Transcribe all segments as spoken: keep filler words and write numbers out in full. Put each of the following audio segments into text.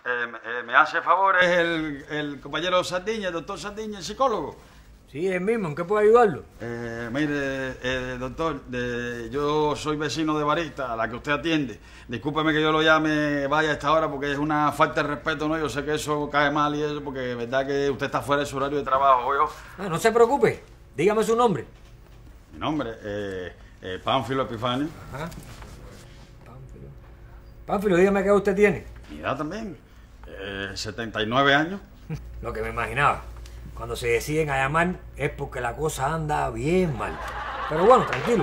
eh, eh, me hace favor, es el, el compañero Sardiña, el doctor Sardiña, el psicólogo. Sí, es mismo. ¿En qué puedo ayudarlo? Eh, mire, eh, doctor, de, yo soy vecino de Barista, a la que usted atiende. Discúlpeme que yo lo llame, vaya a esta hora, porque es una falta de respeto, ¿no? Yo sé que eso cae mal y eso, porque es verdad que usted está fuera de su horario de trabajo, yo. Ah, no se preocupe. Dígame su nombre. Mi nombre, eh, eh, Pánfilo Epifanio. Ajá. Pánfilo. Pánfilo, dígame qué usted tiene. Mi edad también, eh, setenta y nueve años. Lo que me imaginaba. Cuando se deciden a llamar es porque la cosa anda bien mal. Pero bueno, tranquilo.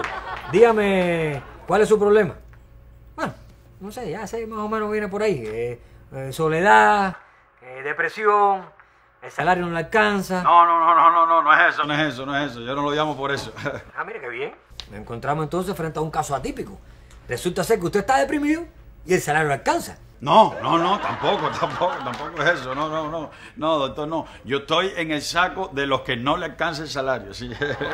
Dígame, ¿cuál es su problema? Bueno, no sé, ya sé, más o menos viene por ahí. Eh, eh, soledad, eh, depresión, el salario no le alcanza. No, no, no, no, no, no, no es eso, no es eso, no es eso. Yo no lo llamo por eso. Ah, mire qué bien. Nos encontramos entonces frente a un caso atípico. Resulta ser que usted está deprimido y el salario le alcanza. No, no, no, tampoco, tampoco, tampoco es eso. No, no, no, no, doctor, no. Yo estoy en el saco de los que no le alcanza el salario, sí.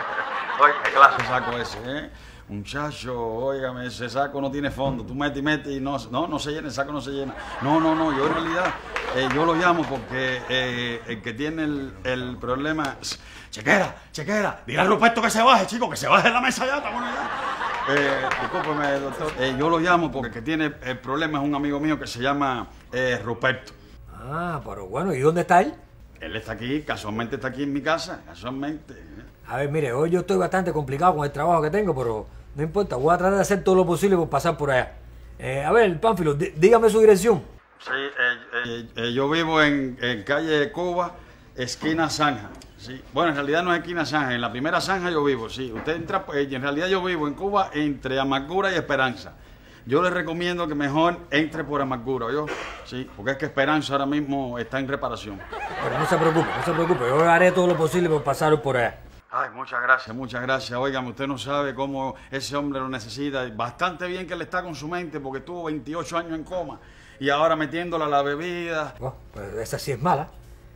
Oye, ¿qué clase de saco ese, eh? Muchacho, óigame, ese saco no tiene fondo. Tú metes y metes y no, no, no se llena, el saco no se llena. No, no, no, yo en realidad, eh, yo lo llamo porque eh, el que tiene el, el problema... Chequera, chequera, dile a Ruperto que se baje, chico, que se baje de la mesa ya, está bueno ya. Eh, discúlpeme, doctor, eh, yo lo llamo porque el que tiene el problema es un amigo mío que se llama eh, Ruperto. Ah, pero bueno, ¿y dónde está él? Él está aquí, casualmente está aquí en mi casa, casualmente. A ver, mire, hoy yo estoy bastante complicado con el trabajo que tengo, pero no importa, voy a tratar de hacer todo lo posible por pasar por allá. Eh, a ver, Pánfilo, dígame su dirección. Sí, eh, eh, eh, yo vivo en, en calle Cuba, esquina Zanja. Sí. Bueno, en realidad no es esquina Zanja, en la primera Zanja yo vivo, sí. Usted entra, pues, en realidad yo vivo en Cuba entre Amargura y Esperanza. Yo le recomiendo que mejor entre por Amargura, ¿yo? Sí, porque es que Esperanza ahora mismo está en reparación. Pero no se preocupe, no se preocupe, yo haré todo lo posible por pasar por allá. Ay, muchas gracias, muchas gracias. Óigame, usted no sabe cómo ese hombre lo necesita. Bastante bien que él está con su mente porque estuvo veintiocho años en coma y ahora metiéndola a la bebida. Oh, pues esa sí es mala.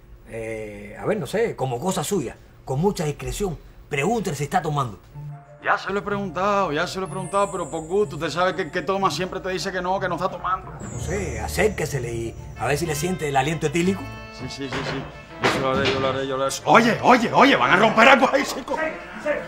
Eh, a ver, no sé, como cosa suya, con mucha discreción, pregúntele si está tomando. Ya se lo he preguntado, ya se lo he preguntado, pero por gusto. Usted sabe que el que toma siempre te dice que no, que no está tomando. No sé, acérquesele y a ver si le siente el aliento etílico. Sí, sí, sí, sí. Yo se lo haré, yo lo haré, yo lo haré. Oye, oye, oye, van a romper algo ahí, chico. Ay,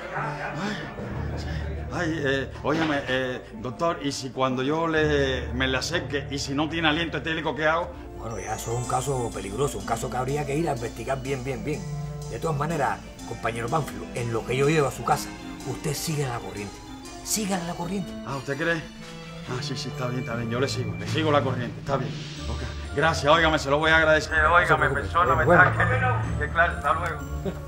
ay eh, óyeme, eh, doctor, ¿y si cuando yo le, me le acerque y si no tiene aliento etílico, qué hago? Bueno, ya eso es un caso peligroso, un caso que habría que ir a investigar bien, bien, bien. De todas maneras, compañero Pánfilo, en lo que yo llego a su casa, usted sigue la corriente. Siga la corriente. Ah, ¿usted cree? Ah, sí, sí, está bien, está bien. Yo le sigo, le sigo la corriente, está bien. Okay. Gracias, óigame, se lo voy a agradecer. Eh, óigame, persona, me está que, que claro, hasta luego.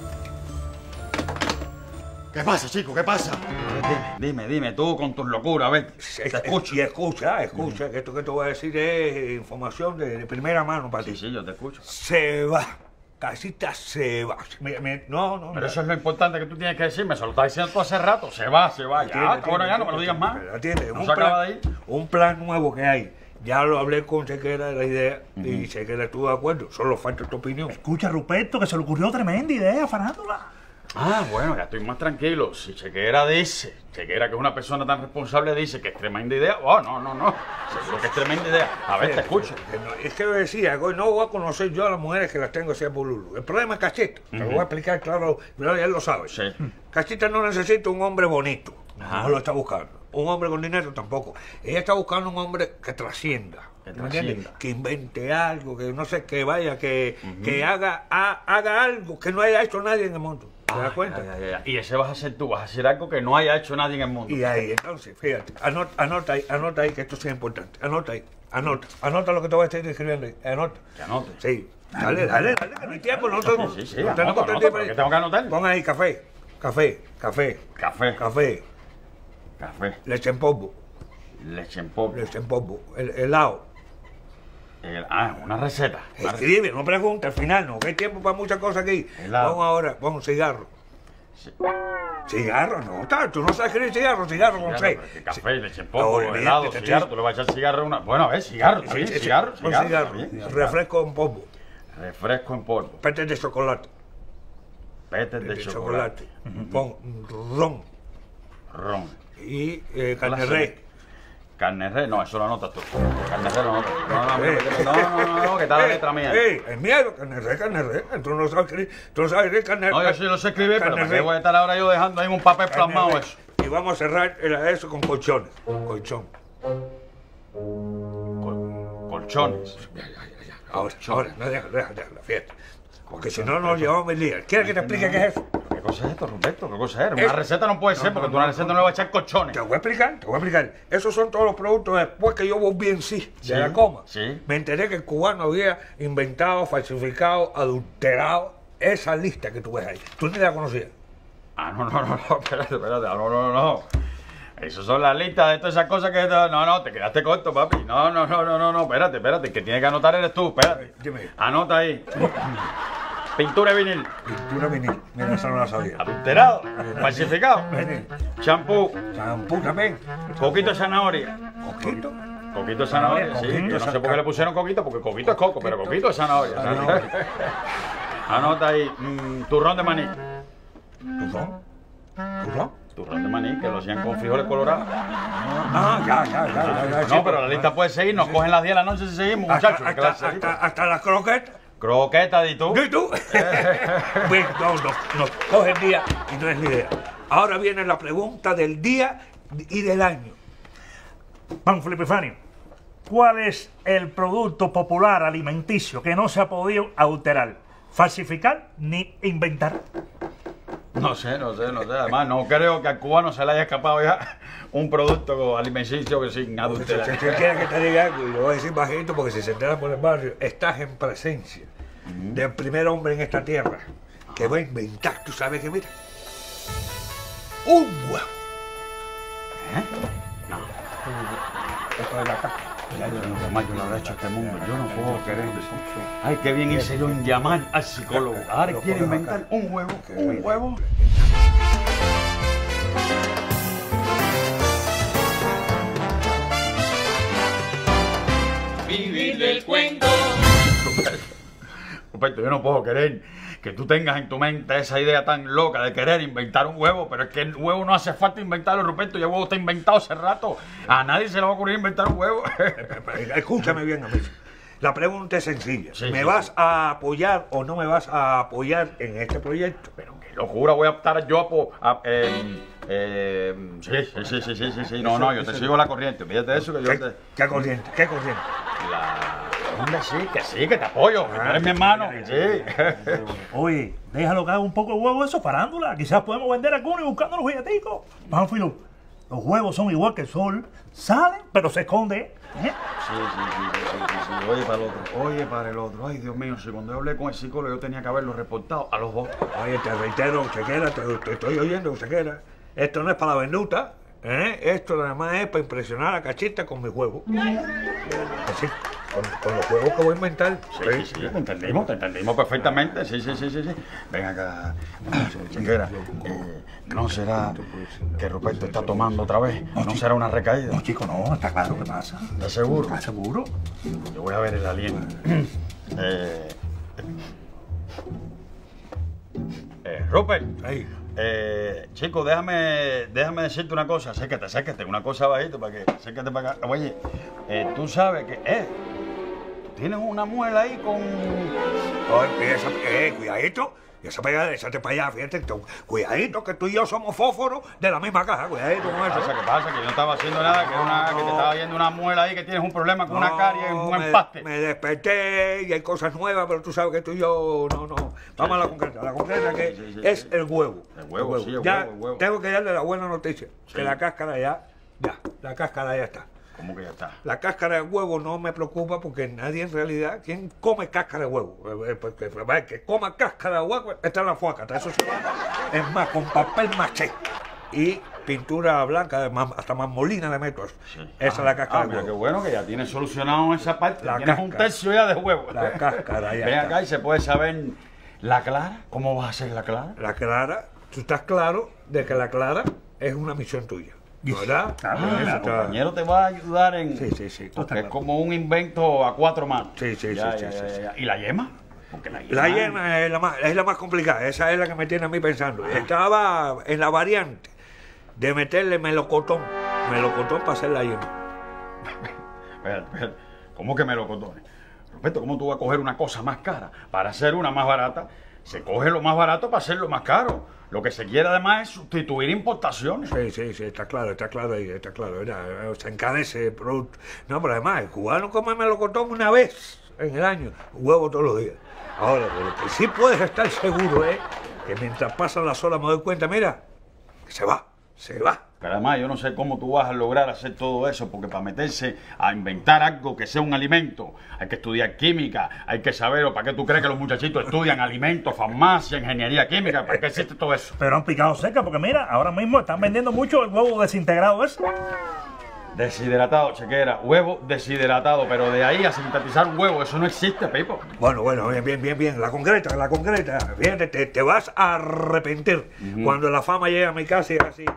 ¿Qué pasa, chico? ¿Qué pasa? Dime, dime, dime, tú con tus locuras, a ver, te escucho. Y escucha, escucha, uh-huh. que esto que te voy a decir es información de, de primera mano para sí, ti. Sí, sí, yo te escucho. Se va. Casita se va. Me, me, no, no. Pero no. eso es lo importante que tú tienes que decirme. Se lo estás diciendo tú hace rato. Se va, se va. Ya, atiende, bueno, ya no me lo digas más. Atiende, no un, se plan, acaba de ir. Un plan nuevo que hay. Ya lo hablé con Chequera de la idea uh-huh. y Chequera estuvo de acuerdo. Solo falta tu opinión. Escucha, Ruperto, que se le ocurrió tremenda idea, farándula. Ah, bueno, ya estoy más tranquilo. Si Chequera dice, Chequera que es una persona tan responsable, dice que es tremenda idea. Oh, no, no, no. Seguro que es tremenda idea. A ver, sí, te escucho. Es que yo decía, no voy a conocer yo a las mujeres que las tengo así a Bululu. El problema es Cachita. Uh-huh. Te lo voy a explicar claro, pero ya lo sabes. Sí. Cachita no necesita un hombre bonito. Ajá. No lo está buscando. Un hombre con dinero tampoco. Ella está buscando un hombre que trascienda. Que trascienda. Que invente algo, que no sé, que vaya, que, uh-huh. que haga, ha, haga algo que no haya hecho nadie en el mundo. ¿Te das cuenta? Ya, ya, ya. Y ese vas a ser tú, vas a hacer algo que no haya hecho nadie en el mundo. Y ahí, entonces, fíjate, anota, anota ahí, anota ahí que esto sea importante. Anota ahí, anota, anota lo que te voy a estar escribiendo ahí, anota. Que anote. Sí. Dale, dale, dale, que no hay tiempo, nosotros. Sí, sí, sí. No Anoto, tenemos anoto, tiempo. ¿qué tengo que anotar? Pon ahí café, café, café. Café. Café. Café. Leche en polvo. Leche en polvo. Leche en polvo. El, helado. El, ah, una receta. Una Escribe, receta. no pregunte, al final no, que hay tiempo para muchas cosas aquí. Helado. Vamos ahora, vamos, cigarro. Sí. Cigarro, no, tal, tú no sabes escribir cigarro, cigarro con C. Café, leche en polvo, no, helado, te, te, cigarro, te, tú le vas a echar cigarro a una... Bueno, a ver, cigarro, está bien, sí, cigarro, sí, cigarro, cigarro, está bien, refresco en polvo. Refresco en polvo. Petes de chocolate. Petes de, de chocolate. chocolate. Uh-huh. Pon ron. Ron. Y eh, carne de res. Carne res, no, eso lo anotas tú. Carne res lo anotas tú. No, no, no, no, no, no, que está la letra mía. ¡Ey! El miedo, carne res, carne res. Tú no sabes escribir, tú no sabes escribir carne res. No, yo sí lo sé escribir, pero ¿para qué voy a estar ahora yo dejando ahí un papel plasmado eso? Y vamos a cerrar eso con colchones. Colchón. Col- colchones. Ya, ya, ya, ya. Ahora, ahora, no, deja, deja, deja la fiesta. Porque si no, nos llevamos el día. ¿Quieres que te explique qué es eso? ¿Qué cosa es esto, Roberto? ¿Qué cosa es? Una Es- receta no puede ser, porque tú una receta no le vas a echar colchones. Te voy a explicar, te voy a explicar. Esos son todos los productos después que yo volví en sí, Sí, de la coma. sí. Me enteré que el cubano había inventado, falsificado, adulterado esa lista que tú ves ahí. ¿Tú ni la conocías? Ah, no, no, no, no, espérate, espérate, no, no, no, no. Esas son las listas de todas esas cosas que... No, no, te quedaste corto, papi. No, no, no, no, no, no, espérate, espérate. El que tiene que anotar eres tú, espérate. Dime. Anota ahí. Pintura de vinil. Pintura vinil. Mira, esa no la sabía. Adulterado. Falsificado. Vinil. Champú. Champú también. Coquito de zanahoria. Coquito. Coquito de zanahoria, sí. Coquito, Yo no sé por qué le pusieron coquito, porque coquito es coco, pero coquito de zanahoria. Zanahoria. Anota ahí. mm, turrón de maní. ¿Turrón? ¿Turrón? Turrón de maní, que lo hacían con frijoles colorados. Ah, ya, ya, ya, ya, ya. No, pero la lista puede seguir. Nos cogen las diez de la noche si seguimos, Hasta, muchachos. hasta, clase de hasta, lista. hasta las croquetas. Croqueta, ¿y tú? ¿Y tú? Pues no, no, no, coge el día y no es ni idea. Ahora viene la pregunta del día y del año. Panfilo Epifanio, ¿cuál es el producto popular alimenticio que no se ha podido adulterar, falsificar ni inventar? No sé, no sé, no sé. Además, no creo que al cubano se le haya escapado ya un producto alimenticio que sin Si adulterar. si quieres que te diga algo, y lo voy a decir bajito porque si se entera por el barrio, estás en presencia del primer hombre en esta tierra que va a inventar, ¿tú sabes qué? Mira, un huevo. ¿Eh? No. Esto de la caja. Lo que más yo le habré hecho a este mundo. Yo no puedo querer. Ay, qué bien hice yo en llamar al psicólogo. Ahora quiere inventar un huevo. Un huevo. Vivir del cuento. Roberto, yo no puedo querer que tú tengas en tu mente esa idea tan loca de querer inventar un huevo, pero es que el huevo no hace falta inventarlo, Ruperto, ya el huevo está inventado hace rato. A nadie se le va a ocurrir inventar un huevo. Escúchame bien, amigo. La pregunta es sencilla. Sí, ¿Me sí, vas sí. a apoyar o no me vas a apoyar en este proyecto? Pero qué locura, voy a estar yo a... po- a- eh, eh, sí, sí, sí, sí, sí, sí, sí, no, no, yo te sigo la corriente, fíjate eso que yo ¿Qué, te... qué corriente? ¿Qué corriente? La... Hombre, sí, que sí, que te apoyo, que tú eres mi hermano, que sí. Oye, déjalo que haga un poco de huevo eso, farándula. Quizás podemos vender alguno y buscando los billeticos. Panfilo, los huevos son igual que el sol. Salen, pero se esconden. ¿eh? Sí, sí, sí, sí, sí, sí, sí, oye para el otro, oye para el otro. Ay, Dios mío, si cuando yo hablé con el psicólogo yo tenía que haberlo reportado a los dos. Oye, te reitero, chequera, te, te estoy oyendo, chequera. Esto no es para la venuta, ¿eh? Esto nada más es para impresionar a Cachita con mis huevos. Así, con, con los huevos que voy a inventar. Sí, sí, sí, te entendimos, te entendimos perfectamente. Sí, sí, sí, sí, sí. Ven acá, Chinguera. Eh, ¿No será que Ruperto está tomando otra vez? ¿No será una recaída? No, chico, no, está claro qué pasa. ¿Estás seguro? ¿Estás seguro? Yo voy a ver el aliento. eh, eh, Rupert, Ahí. eh, chico, déjame, déjame decirte una cosa. Acércate, acércate, una cosa bajito para que acércate para acá. Oye, eh, tú sabes que, eh, tú tienes una muela ahí con... Oye, esa, eh, cuidadito. Y esa pegada, échate para allá, fíjate. tú, Cuidadito, que tú y yo somos fósforos de la misma caja. Cuidadito con ¿Qué eso. pasa? ¿Qué pasa? Que yo no estaba haciendo nada, que, una, que te estaba viendo una muela ahí, que tienes un problema con una carie, un me, empaste. Me desperté y hay cosas nuevas, pero tú sabes que tú y yo, no, no. Vamos a la concreta. La concreta que Sí, sí, sí, es sí. el huevo. El huevo, sí, el ya huevo, el huevo. tengo que darle la buena noticia, que Sí. la cáscara ya, ya, la cáscara ya está. ¿Cómo que ya está? La cáscara de huevo no me preocupa porque nadie en realidad, ¿quién come cáscara de huevo? Eh, eh, Porque el que coma cáscara de huevo está en la fuaca, eso se va. Es más, con papel maché y pintura blanca, de más- hasta más molina le meto eso. Sí. Esa es la cáscara Ah, de mira, huevo. qué bueno que ya tienes solucionado esa parte. La tienes un cáscara. tercio ya de huevo. La cáscara ya Ven está. acá y se puede saber la clara. ¿Cómo vas a hacer la clara? La clara, tú estás claro de que la clara es una misión tuya, ¿verdad? Claro, Ah, Eso el está- compañero te va a ayudar en... Sí, sí, sí. Porque es como un invento a cuatro manos. Sí, sí, Ya, sí, ya, sí, ya, sí, ya. ¿Y la yema? Porque la yema... La yema es la, más, es la más complicada, esa es la que me tiene a mí pensando. Estaba en la variante de meterle melocotón, melocotón para hacer la yema. Espérate, espérate. ¿Cómo que melocotones? Roberto, ¿cómo tú vas a coger una cosa más cara para hacer una más barata? Se coge lo más barato para hacerlo más caro. Lo que se quiere además es sustituir importaciones. Sí, sí, sí, está claro, está claro ahí, está claro. ¿Verdad? Se encarece el producto. No, pero además, el cubano come melocotón una vez en el año, huevo todos los días. Ahora, lo que sí puedes estar seguro es que mientras pasan las horas me doy cuenta, mira, que se va, se va. Pero además yo no sé cómo tú vas a lograr hacer todo eso, porque para meterse a inventar algo que sea un alimento, hay que estudiar química, hay que saber, o para qué tú crees que los muchachitos estudian alimentos, farmacia, ingeniería química, ¿para qué existe todo eso? Pero han picado seca, porque mira, ahora mismo están vendiendo mucho el huevo desintegrado ese. Deshidratado, chequera, huevo deshidratado, pero de ahí a sintetizar un huevo, eso no existe, Pipo. Bueno, bueno, bien, bien, bien, bien, la concreta, la concreta. Fíjate, te, te vas a arrepentir uh-huh. Cuando la fama llegue a mi casa y es así.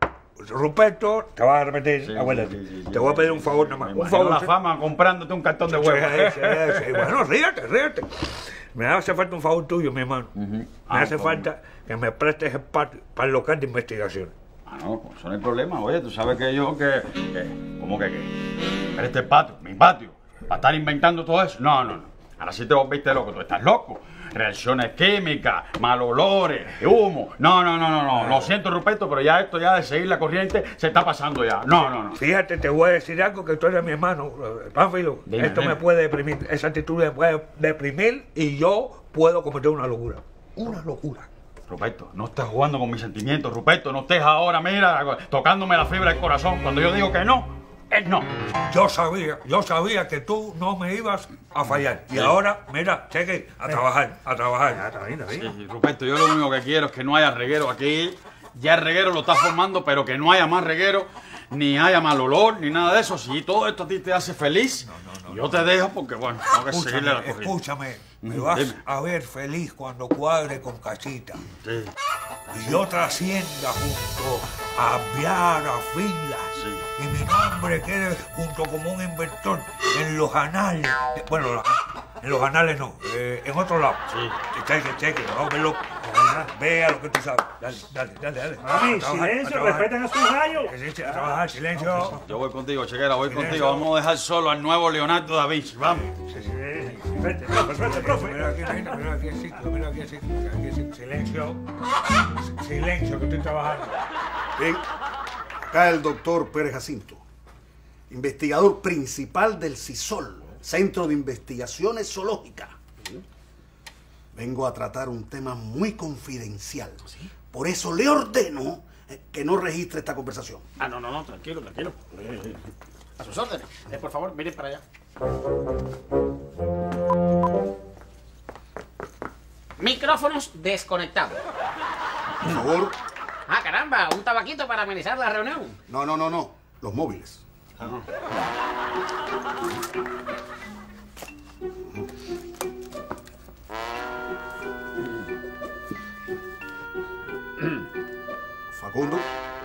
Ruperto, te vas a repetir, sí, abuélate. Sí, sí, sí, te voy a pedir sí, un favor sí, nada más. Me un favor. la fama comprándote un cartón de huevos. Sí, sí, sí. Bueno, ríete, ríete. Me hace falta un favor tuyo, mi hermano. Uh-huh. Me ah, hace falta que me prestes el patio para el local de investigación. Ah, no, pues eso no es el problema. Oye, tú sabes que yo que... que ¿Cómo que qué? Pero este patio, mi patio, para estar inventando todo eso. No, no, no. Ahora sí te volviste loco. Tú estás loco. Reacciones químicas, mal olores, humo. No, no, no, no, no. Lo siento, Ruperto, pero ya esto ya de seguir la corriente se está pasando ya. No, no, no. Fíjate, te voy a decir algo que tú eres mi hermano, Pánfilo. Dime, esto dime. me puede deprimir. Esa actitud me puede deprimir y yo puedo cometer una locura. Una locura. Ruperto, no estés jugando con mis sentimientos, Ruperto. No estés ahora, mira, tocándome la fibra del corazón. Cuando yo digo que no, es no. Yo sabía, yo sabía que tú no me ibas a fallar. Y sí. Ahora, mira, cheque, a trabajar, a trabajar. Ya, está bien, está bien. Sí, Ruperto, yo lo único que quiero es que no haya reguero aquí. Ya el reguero lo está formando, pero que no haya más reguero, ni haya mal olor, ni nada de eso. Si todo esto a ti te hace feliz, no, no, no, yo no, te dejo porque, bueno, tengo que escúchame, seguirle la corriente. Escúchame, me vas Dime. a ver feliz cuando cuadre con Cachita. Sí. Y yo trascienda junto a Viara Filas. Sí. Y mi nombre quede junto como un inventor en los anales. Bueno, en los anales no, eh, en otro lado. Sí. Cheque, cheque, no, velo. Vea lo que tú sabes. Dale, dale, dale, dale. Mami, silencio, respeten a sus gallos. Sí, a trabajar, silencio. Yo voy contigo, chequera, voy Silencio. contigo. Vamos a dejar solo al nuevo Leonardo da Vinci. Vamos. Sí, sí, sí. Vete, profe, vete, profe. Mira aquí, mira, mira aquí, sí, mira aquí, sí, aquí, sí. Silencio. Silencio, que estoy trabajando. Bien, acá el doctor Pérez Jacinto, investigador principal del CISOL, Centro de Investigaciones Zoológicas. Vengo a tratar un tema muy confidencial. ¿Sí? Por eso le ordeno que no registre esta conversación. Ah, no, no, no, tranquilo, tranquilo. A sus órdenes. Eh, por favor, miren para allá. Micrófonos desconectados. Por favor. Ah, caramba, un tabaquito para amenizar la reunión. No, no, no, no. Los móviles. Ajá. Facundo.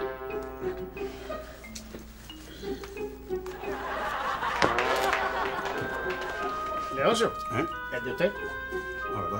Leoncio, ¿Eh? ¿es de usted? La verdad.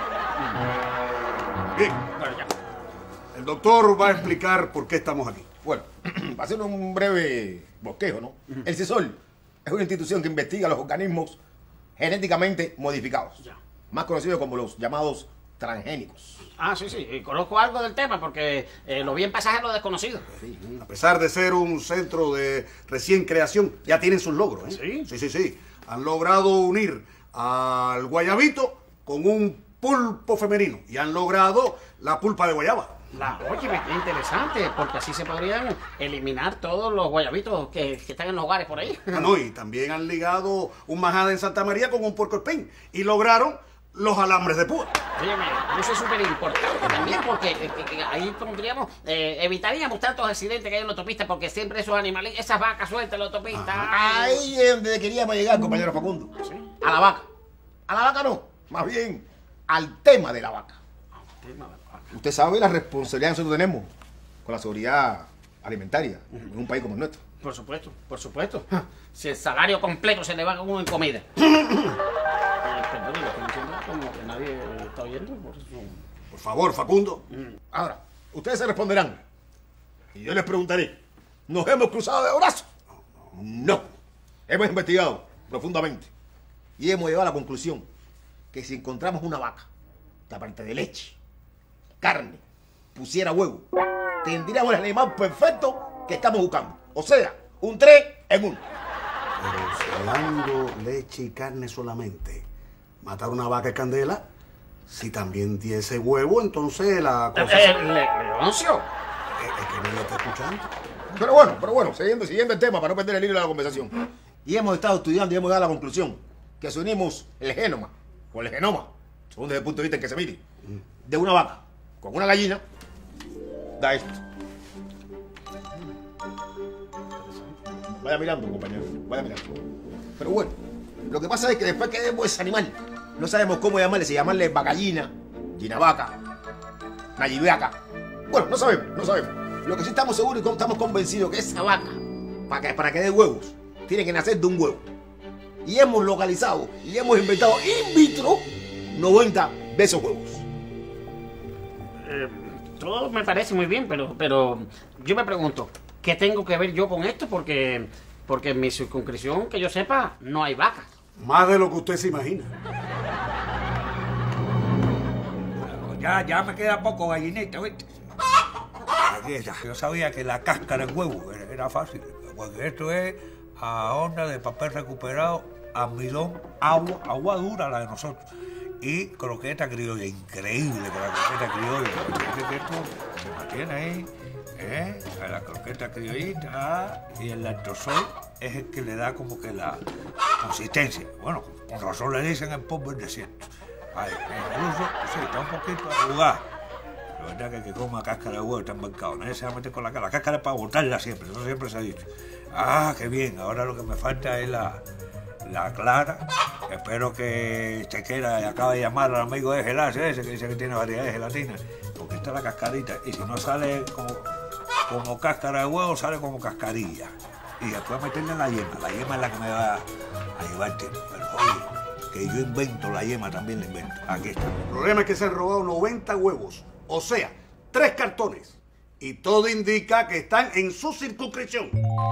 Bien. Bueno, ya. El doctor va a explicar por qué estamos aquí. Bueno, para hacer un breve bosquejo, ¿no? Uh-huh. El CISOL es una institución que investiga los organismos genéticamente modificados, Ya. más conocidos como los llamados transgénicos. Ah, sí, sí. Y conozco algo del tema porque eh, lo vi en pasaje a lo desconocido. Sí. A pesar de ser un centro de recién creación, ya tienen sus logros, ¿eh? Sí. Sí, sí, sí. Han logrado unir al guayabito con un pulpo femenino y han logrado la pulpa de guayaba. La, oye, qué interesante, porque así se podrían eliminar todos los guayabitos que, que están en los hogares por ahí. Ah, no, y también han ligado un majada en Santa María con un puercoespín y lograron los alambres de púa. Óyeme, eso es súper importante también porque eh, que, que ahí pondríamos, eh, evitaríamos tantos accidentes que hay en la autopista porque siempre esos animales, esas vacas sueltas en la autopista. Ahí es donde queríamos llegar, compañero Facundo. ¿Sí? A la vaca. A la vaca no, más bien al tema de la vaca. Tema de la vaca. Usted sabe la responsabilidad que nosotros tenemos con la seguridad alimentaria en un país como el nuestro. Por supuesto, por supuesto. Si el salario completo se le va a uno en comida. Eh, perdón, lo estoy diciendo como que nadie está oyendo, por eso. Por favor, Facundo. Ahora, ustedes se responderán. Y yo les preguntaré, ¿nos hemos cruzado de brazos? No. hemos investigado profundamente y hemos llegado a la conclusión que si encontramos una vaca que aparte de leche, carne, pusiera huevo, tendríamos el animal perfecto que estamos buscando. O sea, un tres en uno. Pero si dando leche y carne solamente, matar una vaca es candela. Si también diese huevo, entonces la cosa... Eh, eh, Le- Leoncio. Es, es que no me está escuchando. Pero bueno, pero bueno, siguiendo, siguiendo el tema para no perder el hilo de la conversación. Y hemos estado estudiando y hemos llegado a la conclusión que si unimos el genoma con el genoma, según desde el punto de vista en que se mire, de una vaca con una gallina, da esto. Vaya mirando, compañero, vaya mirando. Pero bueno, lo que pasa es que después que vemos ese animal, no sabemos cómo llamarle, si llamarle vacallina, ginavaca, nayivaca. Bueno, no sabemos, no sabemos. Lo que sí estamos seguros y estamos convencidos que esa vaca, para que, para que dé huevos, tiene que nacer de un huevo. Y hemos localizado y hemos inventado in vitro noventa de esos huevos. Eh, todo me parece muy bien, pero, pero yo me pregunto, ¿qué tengo que ver yo con esto? Porque, porque en mi circunscripción, que yo sepa, no hay vacas. Más de lo que usted se imagina. Ya, ya me queda poco gallineta, ¿viste? Aquí está. Yo sabía que la cáscara del huevo era, era fácil, porque esto es a onda de papel recuperado, almidón, agua, agua dura la de nosotros. Y croqueta criolla, increíble con la croqueta criolla. Fíjate que esto se mantiene ahí, ¿eh? La croqueta criollita y el lactosol es el que le da como que la consistencia. Bueno, con razón le dicen el polvo del desierto. Ay, incluso, sí, está un poquito arrugado. La verdad que el que coma cáscara de huevo está embarcado. Nadie se va a meter con la cara. La cáscara es para botarla siempre, eso siempre se ha dicho. Ah, qué bien. Ahora lo que me falta es la, la clara. Espero que Chequera y acaba de llamar al amigo de Gelacio ese que dice que tiene variedades de gelatina. Porque está la cascarita. Y si no sale como, como cáscara de huevo, sale como cascarilla. Y después meterle la yema. La yema es la que me va a llevar tiempo. Pero oye, que yo invento la yema, también la invento. Aquí está. El problema es que se han robado noventa huevos. O sea, tres cartones. Y todo indica que están en su circunscripción.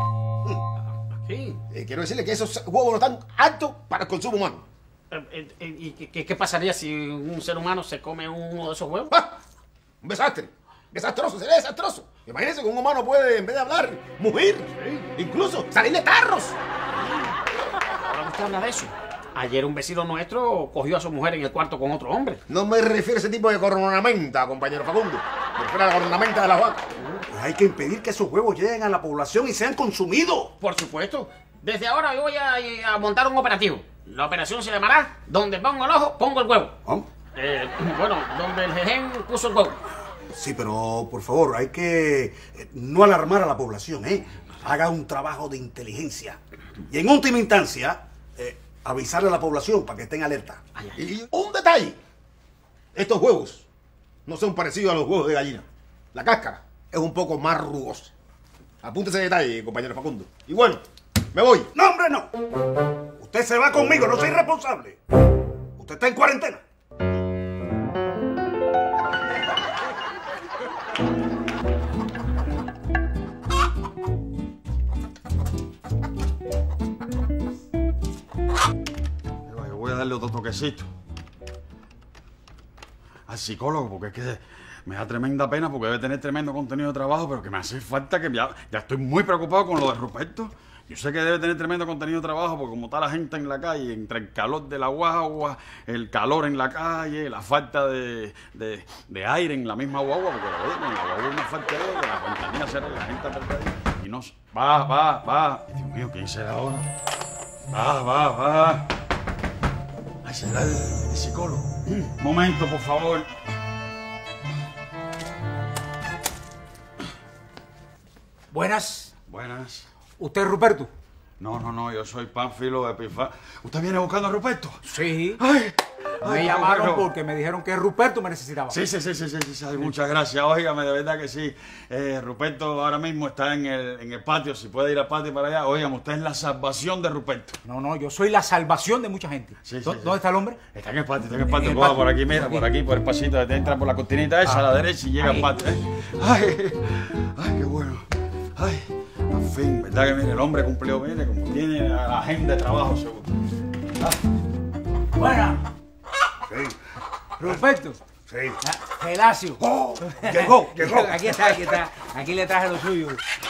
Sí. Eh, quiero decirle que esos huevos no están aptos para el consumo humano. Eh, eh, eh, ¿Y qué- qué, qué pasaría si un ser humano se come uno de esos huevos? ¡Ah! Un desastre. Desastroso, sería desastroso. Imagínense que un humano puede, en vez de hablar, mugir. Incluso salir de tarros. Ahora que usted habla de eso. Ayer un vecino nuestro cogió a su mujer en el cuarto con otro hombre. No me refiero a ese tipo de coronamenta, compañero Facundo. Me refiero a la coronamenta de las vacas. Pues hay que impedir que esos huevos lleguen a la población y sean consumidos. Por supuesto. Desde ahora yo voy a, a montar un operativo. La operación se llamará Donde pongo el ojo, pongo el huevo. ¿Cómo? Eh, bueno, donde el jején puso el huevo. Sí, pero por favor, hay que eh, no alarmar a la población, ¿eh? Haga un trabajo de inteligencia. Y en última instancia, eh, avisarle a la población para que estén alerta. Y un detalle. Estos huevos no son parecidos a los huevos de gallina. La cáscara es un poco más rugosa. Apunte ese detalle, compañero Facundo. Y bueno, me voy. No, hombre, no. Usted se va conmigo, no soy responsable. Usted está en cuarentena. Yo voy a darle otro toquecito al psicólogo, porque es que me da tremenda pena, porque debe tener tremendo contenido de trabajo, pero que me hace falta, que ya, ya estoy muy preocupado con lo de Ruperto. Yo sé que debe tener tremendo contenido de trabajo, porque como está la gente en la calle, entre el calor de la guagua, el calor en la calle, la falta de, de, de aire en la misma guagua, porque oye, en la guagua hay una falta de aire, la ventanilla cerrada, la gente apretadita, y no... Va, va, va. Dios mío, ¿quién será ahora? Va, va, va. Ay, será el, el psicólogo. Un momento, por favor. Buenas. Buenas. ¿Usted es Ruperto? No, no, no, yo soy Pánfilo de Epifá. ¿Usted viene buscando a Ruperto? Sí. ¡Ay! Me ay, llamaron bueno. porque me dijeron que Ruperto me necesitaba. Sí, sí, sí, sí, sí, sí, sí, muchas gracias. Óigame, de verdad que sí. Eh, Ruperto ahora mismo está en el, en el patio, si puede ir al patio para allá. Óigame, usted es la salvación de Ruperto. No, no, yo soy la salvación de mucha gente. Sí, sí, ¿Dó- sí. ¿Dónde está el hombre? Está en el patio, está en el patio. En el Coja patio. por aquí, mira, por aquí, por el pasito. Te entra por la cortinita esa a la derecha y llega al Ahí. patio. ¿eh? Ay, ay, qué bueno. Ay, fin, ¿verdad que mire, el hombre cumplió, mire, como tiene la agenda de trabajo seguro? Ah. Buena. Sí, Ruperto. sí. Ah, Gelacio. ¡Oh! Llegó, llegó. Aquí está, aquí está. Aquí le traje lo suyo.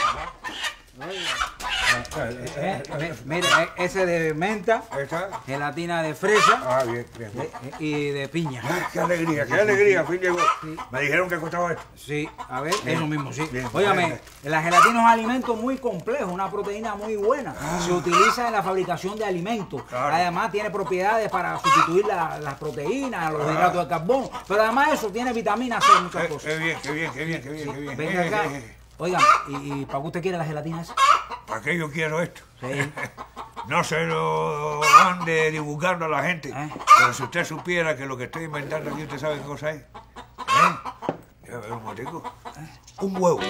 Eh, eh, mire, eh, ese de menta, Ahí está. gelatina de fresa Ah, bien, bien. eh, eh, y de piña. Ah, qué alegría, qué alegría, fin llegó. Me dijeron que costaba esto. Sí, a ver, eso mismo, sí. bien, Óigame, bien. la gelatina es un alimento muy complejo, una proteína muy buena. Se utiliza en la fabricación de alimentos. Claro. Además, tiene propiedades para sustituir la- las proteínas, los hidratos de carbono. Pero además eso tiene vitamina C y muchas Qué, cosas. qué bien, qué bien, qué bien, qué bien, qué bien. Venga Eh, acá. eh, eh. Oigan, ¿y, y para qué usted quiere la gelatina esa? ¿Para qué yo quiero esto? Sí. No se lo ande divulgando a la gente. ¿Eh? Pero si usted supiera que lo que estoy inventando aquí, ¿usted sabe qué cosa es? ¿Eh? Ya, a ver, un motico. Un huevo.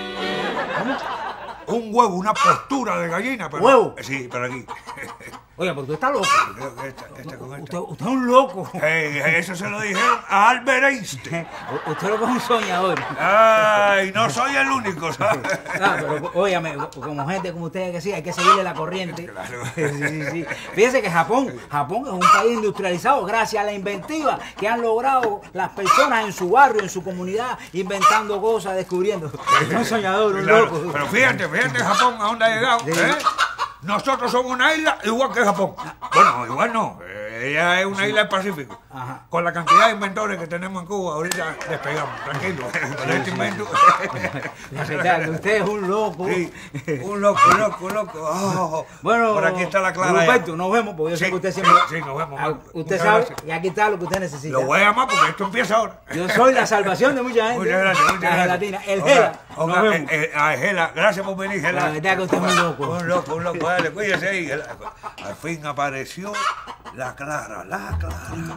Un huevo, una postura de gallina. Pero, ¿Huevo? Sí, pero aquí. Oiga, pero usted está loco. Creo que esta, esta con esta. Usted, usted es un loco. Ey, eso se lo dijeron a Albert Einstein. U- Usted lo que es un soñador. Ay, no soy el único, ¿sabes? Ah, pero óigame, como gente como usted que sí, hay que seguirle la corriente. Claro. Sí, sí, sí. Fíjese que Japón, Japón es un país industrializado gracias a la inventiva que han logrado las personas en su barrio, en su comunidad, inventando cosas, descubriendo. Es un soñador, un Claro, loco. pero fíjate, fíjate Japón a dónde ha llegado, Sí. ¿eh? Nosotros somos una isla igual que Japón. Bueno, igual no. eh, Ella es una isla del Pacífico. Ajá. Con la cantidad de inventores que tenemos en Cuba, ahorita despegamos. Tranquilo. Con este invento. La verdad, que usted es un loco. Sí, un loco, loco, loco. Oh, Bueno, por aquí está la clara. Ruperto, nos vemos, porque yo sé Sí, que usted siempre. sí, sí, nos vemos, Ah, Marco. Usted Muchas sabe gracias. que aquí está lo que usted necesita. Lo voy a llamar porque esto empieza ahora. Yo soy la salvación de mucha gente. Muchas gracias, muchas La gracias. gelatina, el Oiga, gela. oiga, Nos vemos. eh, eh, ah, Gela, gracias por venir, Gela. La verdad que usted es un loco. Un loco, un loco, dale, cuídese ahí. Gela. Al fin apareció la Clara, la Clara.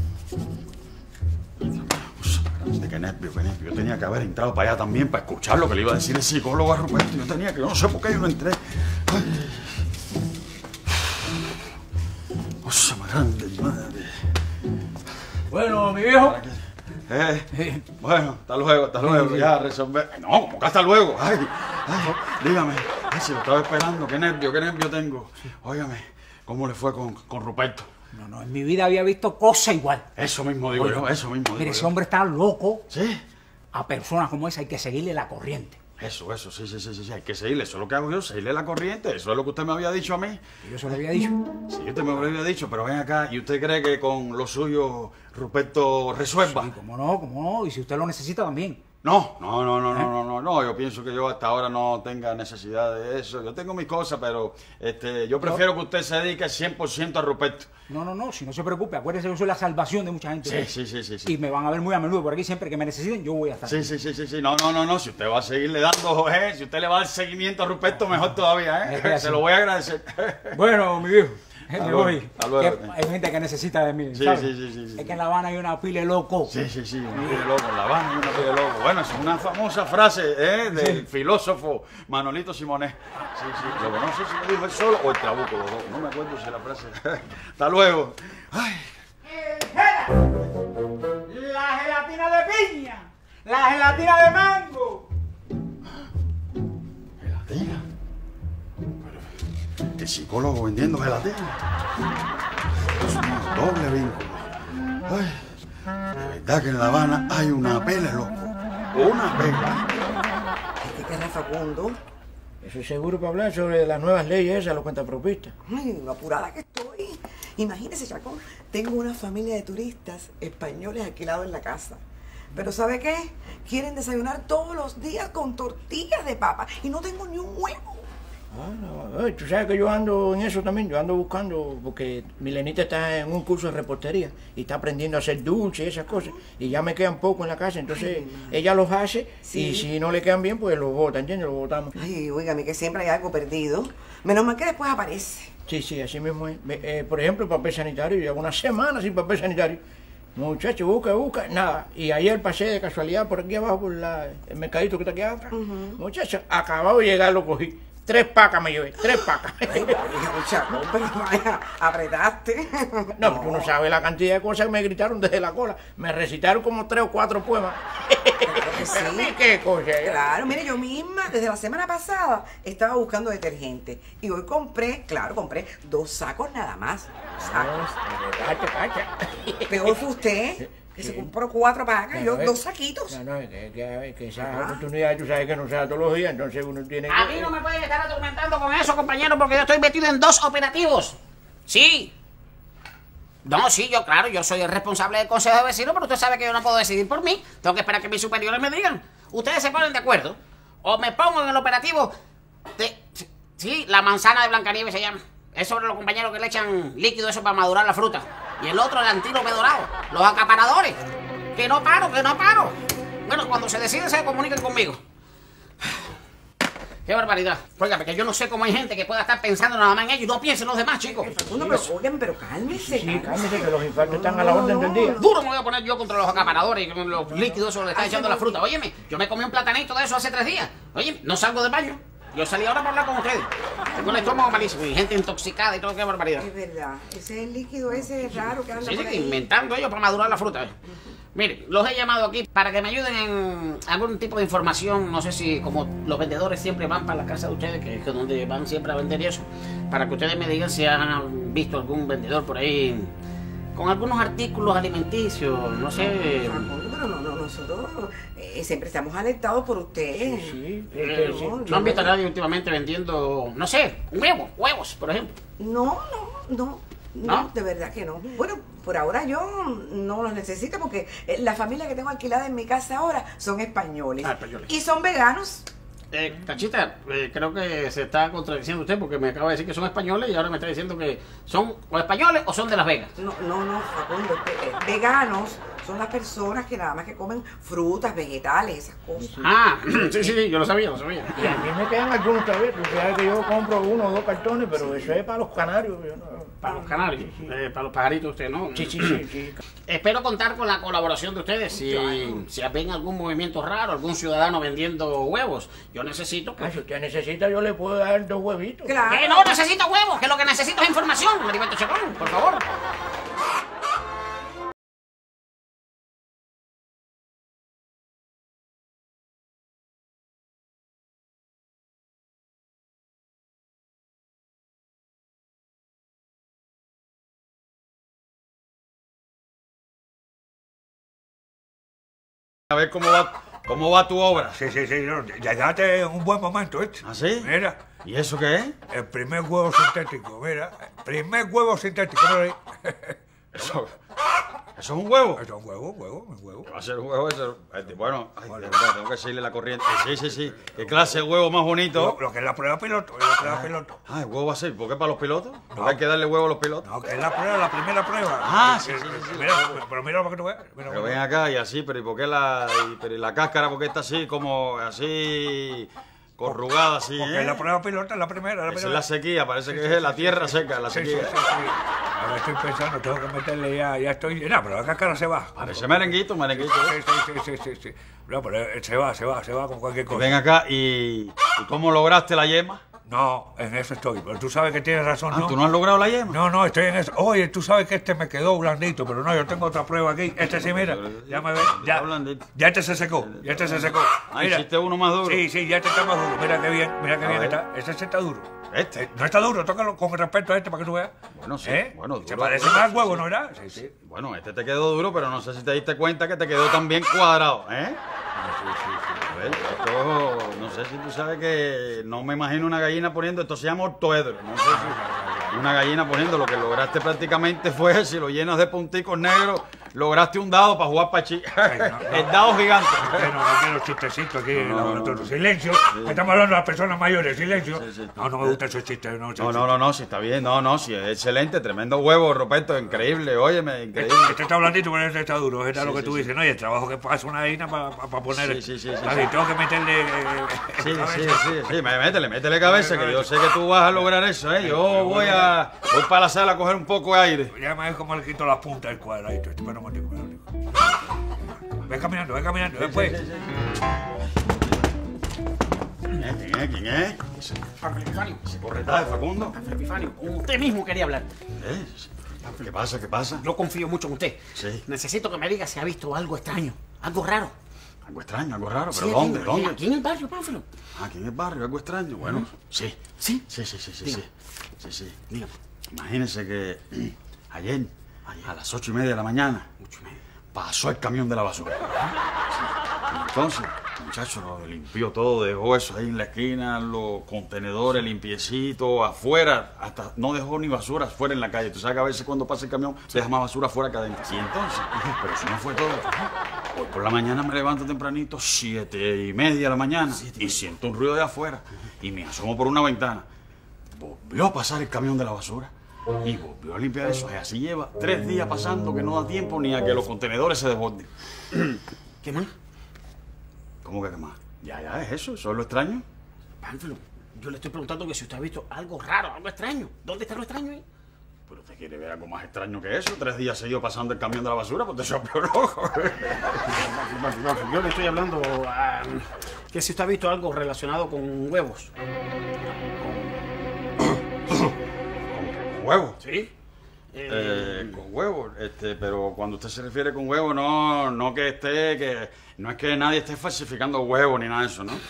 De qué nervio, qué nervio. Yo tenía que haber entrado para allá también para escuchar lo que le iba a decir el psicólogo a Ruperto. Yo tenía que, yo no sé por qué yo no entré. Ay. Cosa más grande, madre. Bueno, mi viejo. Eh, bueno, hasta luego, hasta luego, ya resolver. No, como que hasta luego. Ay, ay, dígame. Ay, si lo estaba esperando, qué nervio, qué nervio tengo. Óigame, ¿cómo le fue con, con Ruperto? No, no, en mi vida había visto cosa igual. Eso mismo digo yo, eso mismo digo Mire, ese yo. hombre está loco. ¿Sí? A personas como esa hay que seguirle la corriente. Eso, eso, sí, sí, sí, sí, sí, hay que seguirle. Eso es lo que hago yo, seguirle la corriente. Eso es lo que usted me había dicho a mí. Yo se lo había dicho. Sí, usted me lo había dicho, pero ven acá. ¿Y usted cree que con lo suyo Ruperto resuelva? Y cómo no, cómo no. Y si usted lo necesita también. No, no, no, no, no, no, no, no. Yo pienso que yo hasta ahora no tenga necesidad de eso. Yo tengo mis cosas, pero este, yo prefiero que usted se dedique cien por ciento a Ruperto. No, no, no, si no se preocupe, acuérdese que yo soy la salvación de mucha gente. Sí, sí, sí, sí, sí. Y me van a ver muy a menudo por aquí, siempre que me necesiten, yo voy a estar. Sí, sí, sí, sí, sí. No, no, no, no. Si usted va a seguirle dando, eh, si usted le va a dar seguimiento a Ruperto, mejor todavía, Es que ¿eh? así. Se lo voy a agradecer. Bueno, mi viejo, me luego, voy. hasta luego. Que hay gente que necesita de mí. Sí, ¿sabe? sí, sí, sí, sí. Es que en La Habana hay una pila de locos. Sí, sí, sí, una pila de loco, en La Habana y una pila de loco. Bueno, es una famosa frase ¿eh? del filósofo Manolito Simonet. Sí, sí, lo que no sé si lo dijo él solo o el Trabuco, los dos. No me acuerdo si la frase. Hasta luego. Ay. La gelatina de piña, la gelatina de mango. ¿Gelatina? Pero, ¿el psicólogo vendiendo gelatina? Es un doble vínculo. Ay, de verdad que en La Habana hay una pela, loco. Una pela. ¿Qué querrá Facundo? Eso es seguro para hablar sobre las nuevas leyes esas, los cuentapropistas. Ay, lo apurada que estoy. Imagínese, Chacón, tengo una familia de turistas españoles alquilados en la casa. Pero ¿sabe qué? Quieren desayunar todos los días con tortillas de papa y no tengo ni un huevo. Ah, no. Ay, tú sabes que yo ando en eso también, yo ando buscando, porque Milenita está en un curso de repostería y está aprendiendo a hacer dulces y esas cosas, y ya me quedan poco en la casa, entonces Ay, ella los hace Sí. y si no le quedan bien, pues los bota, ¿entiendes? Los botamos. Ay, óigame, que siempre hay algo perdido. Menos mal que después aparece. Sí, sí, así mismo es. Ve, eh, por ejemplo, papel sanitario, yo llevo una semana sin papel sanitario. Muchacho, busca, busca, nada. Y ayer pasé de casualidad por aquí abajo, por la, el mercadito que está aquí atrás. Muchacho, acabado de llegar, lo cogí. Tres pacas me llevé, tres pacas. Ay, vaya, Chacón, pero vaya, apretaste. No, tú no sabes la cantidad de cosas que me gritaron desde la cola. Me recitaron como tres o cuatro poemas. Claro que sí. Pero, ¿qué cosa? Claro, mire, yo misma, desde la semana pasada, estaba buscando detergente. Y hoy compré, claro, compré dos sacos nada más. Sacos. Cacha, cacha. Peor fue usted, que se compró cuatro pacas, yo dos saquitos. No, no, que, que, que esa oportunidad, tú sabes que no se da todos los días, entonces uno tiene que... A mí no me pueden estar atormentando con eso, compañero, porque yo estoy metido en dos operativos. Sí. No, sí, yo, claro, yo soy el responsable del consejo de vecinos, pero usted sabe que yo no puedo decidir por mí. Tengo que esperar que mis superiores me digan. Ustedes se ponen de acuerdo. O me pongo en el operativo de... Sí, la manzana de Blancanieves se llama. Es sobre los compañeros que le echan líquido eso para madurar la fruta. Y el otro, el antílope dorado. Los acaparadores. Que no paro, que no paro. Bueno, cuando se deciden se comuniquen conmigo. ¡Qué barbaridad! Óigame, que yo no sé cómo hay gente que pueda estar pensando nada más en ello y no piensen los demás, chicos. Uno, pero, oigan, pero cálmese. Sí, cálmese, que los infartos están a la orden del día. Duro me voy a poner yo contra los acaparadores y con los líquidos eso le está echando la fruta. Óyeme, yo me comí un platanito de eso hace tres días. Óyeme, no salgo del baño. Yo salí ahora para hablar con ustedes. Tengo el estómago malísimo y gente intoxicada y todo, qué barbaridad. Es verdad, ese es el líquido ese raro que anda Sí, por sí, ahí. inventando ellos para madurar la fruta. Mire, los he llamado aquí para que me ayuden en algún tipo de información. No sé si, como los vendedores siempre van para la casa de ustedes, que es donde van siempre a vender y eso, para que ustedes me digan si han visto algún vendedor por ahí con algunos artículos alimenticios, no sé. Pero no, no, nosotros eh, siempre estamos alertados por usted. Sí, Eh, sí, ¿No han visto a nadie últimamente vendiendo, no sé, huevos, huevos, por ejemplo? No, no, no, no, ¿No? de verdad que no. Bueno, por ahora yo no los necesito porque eh, la familia que tengo alquilada en mi casa ahora son españoles. Ah, españoles. Y son veganos. Eh, Cachita, eh, creo que se está contradiciendo usted porque me acaba de decir que son españoles y ahora me está diciendo que son o españoles o son de Las Vegas. No, no, no, Facundo, eh, veganos son las personas que nada más que comen frutas, vegetales, esas cosas. Ah, sí, sí, sí, yo lo sabía, lo sabía. Y a mí me quedan algunos todavía. Tú sabes que yo compro uno o dos cartones, pero eso es para los canarios. Yo no- Para los canarios, eh, para los pajaritos usted, ¿no? Sí, sí, sí, sí. Espero contar con la colaboración de ustedes. Si, si ven algún movimiento raro, algún ciudadano vendiendo huevos, yo necesito que... Ah, si usted necesita, yo le puedo dar dos huevitos. Claro. ¡Que no necesito huevos! ¡Que lo que necesito es información! Maribeto Chacón, por favor. A ver cómo va, cómo va tu obra. Sí, sí, sí, no, ya date un buen momento, este. ¿Ah, sí? Mira, ¿Y eso qué es? el primer huevo sintético, mira. El primer huevo sintético, mira ahí. Eso, eso es un huevo. Eso es un huevo, un huevo, un huevo. Va a ser un huevo ese. Este, Bueno, ay, de verdad, tengo que seguirle la corriente. Sí, sí, sí. ¿Qué clase de huevo más bonito? Lo, lo que es la prueba piloto, es la prueba piloto. Ah, el huevo va a ser. ¿Por qué para los pilotos? ¿No No. hay que darle huevo a los pilotos? No, que es la prueba, la primera prueba. Ah, Que- sí, sí, que- sí, sí. Mira, pero mira para que tú veas. Mira, Pero mira. ven acá y así, pero ¿y por qué la, y, pero ¿y la cáscara? ¿Por qué está así, como así, corrugada así, Porque eh? es la prueba piloto, es la primera. La Esa es primera. la sequía, parece que es la tierra seca, la Sí, sí, sequía. sí, sí. Ahora estoy pensando, tengo que meterle ya, ya estoy... No, pero la cáscara se va. Parece merenguito, merenguito. ¿eh? Sí, sí, sí, sí, sí, sí. No, pero eh, se va, se va, se va con cualquier Y cosa. ven acá, ¿y, ¿y cómo lograste la yema? No, en eso estoy. Pero tú sabes que tienes razón, Ah, ¿no? ¿tú no has logrado la yema? No, no, estoy en eso. Oye, tú sabes que este me quedó blandito, pero no, yo tengo otra prueba aquí. Este sí, mira, ya me ve, ya, Está blandito. ya este se secó, ya este se secó. Ah, hiciste uno más duro. Sí, sí, ya este está más duro. Mira qué bien, mira qué A bien ver. está. Este sí está duro. ¿Este? Eh, no está duro, tócalo con respecto a este para que tú veas. Bueno, sí, ¿Eh? bueno, Se duro. parece más al huevo, ¿no era? Sí, sí. Bueno, este te quedó duro, pero no sé si te diste cuenta que te quedó también cuadrado, ¿eh? A ver, esto, no sé si tú sabes que no me imagino una gallina poniendo, esto se llama ortoedro, no sé si una gallina poniendo, lo que lograste prácticamente fue, si lo llenas de punticos negros, lograste un dado para jugar pachi. no, El dado gigante. Bueno, no quiero chistecitos aquí en el No, no, laboratorio. no. Silencio, que estamos hablando de las personas mayores, silencio. Sí, sí. No, no me gustan esos chistes, no. No, no, no, no, si está bien, no, no, si es excelente, tremendo huevo, Roberto, increíble, óyeme, increíble. Este está blandito, pero este está duro, es Sí, lo que sí, tú sí. dices, ¿no? Y el trabajo que pasa una gallina para poner... Sí, sí, sí, sí, Así, sí. tengo que meterle... eh, Sí, cabeza. sí, sí, sí, me- métele, métele cabeza, que yo sé que tú vas a lograr eso, ¿eh? Yo voy a voy para la sala a coger un poco de aire. Ya me ves cómo le quito las puntas del cuadradito. Este, pero un momentico, un momentico. Ve caminando, ve caminando, después. ¿Quién es? ¿Quién es? ¿Quién es? Pánfilo Epifanio. ¿Ese corretaje, Facundo? Pánfilo Epifanio, con usted mismo quería hablar. ¿Eh? ¿Qué pasa? ¿Qué pasa? Yo confío mucho en usted. Sí. Necesito que me diga si ha visto algo extraño, algo raro. Algo extraño, algo raro. ¿Pero Sí, dónde? aquí, ¿Dónde? Aquí en el barrio, Pánfilo. Aquí en el barrio, algo extraño. Bueno, sí. ¿Sí? Sí, sí, sí, sí, Dígame. sí. Sí, sí. Dígame. Imagínense que ayer, a las ocho y media de la mañana, Mucho menos. pasó el camión de la basura. Sí. Entonces, el muchacho lo limpió todo, dejó eso ahí en la esquina, los contenedores limpiecitos, afuera, hasta no dejó ni basura afuera en la calle. Tú sabes que a veces cuando pasa el camión deja más basura afuera que adentro. Y entonces, pero eso no fue todo. Hoy por la mañana me levanto tempranito, siete y media de la mañana, y siento un ruido de afuera, y me asomo por una ventana. Volvió a pasar el camión de la basura. Y volvió a limpiar eso. Y así lleva tres días pasando que no da tiempo ni a que los contenedores se desborden. ¿Qué más? ¿Cómo que qué más? Ya, ya, es eso. ¿Eso es lo extraño? Pánfilo, yo le estoy preguntando que si usted ha visto algo raro, algo extraño. ¿Dónde está lo extraño ahí? ¿Pero usted quiere ver algo más extraño que eso? Tres días seguidos pasando el camión de la basura, pues te soy peor loco. Yo le estoy hablando a, que si usted ha visto algo relacionado con huevos. ¿Con huevos? ¿Sí? Eh, con huevos, este, pero cuando usted se refiere con huevos, no, no que esté, que no es que nadie esté falsificando huevos ni nada de eso, ¿no?